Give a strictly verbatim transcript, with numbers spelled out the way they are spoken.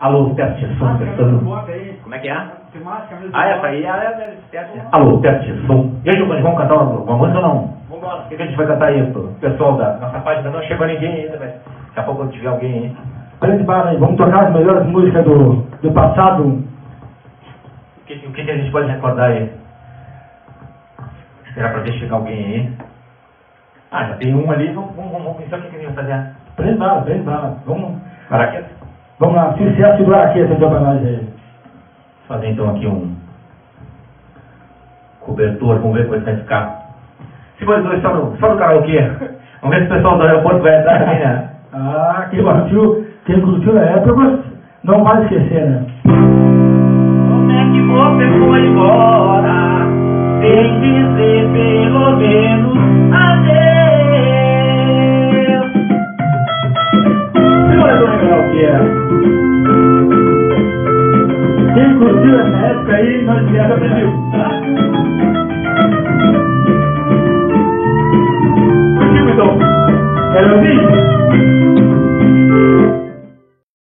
Alô, teste, som, testando. Como é que é? Ah, essa aí é a teste. Alô, teste, som. E aí, Giovanni, vamos cantar uma, uma música ou não? Vambora. O que, que a gente vai cantar aí, pro pessoal da nossa página? Não chegou ninguém ainda, mas daqui a pouco quando tiver alguém aí. Grande bala aí, vamos tocar as melhores músicas do, do passado. O que, o que, que a gente pode recordar aí? Esperar pra ver chegar alguém aí. Ah, já tem um ali, vamos, vamos, vamos pensar o que, que a gente vai fazer. Prende bala, prende bala. Vamos, Paraquedas? vamos lá, sucesso do Araqueta então pra nós aí. Fazer então aqui um cobertor, vamos ver como é que vai ficar. Se for dois só no, só no karaokê. Vamos ver se o pessoal do aeroporto vai entrar também, né? Ah, quem curtiu, quem curtiu na época não vai esquecer, né? Como é que você foi embora sem dizer pelo menos adeus? Segura do karaokê. Quem curtiu essa época aí, nós viemos Brasil. Curtiu então? Quero ouvir?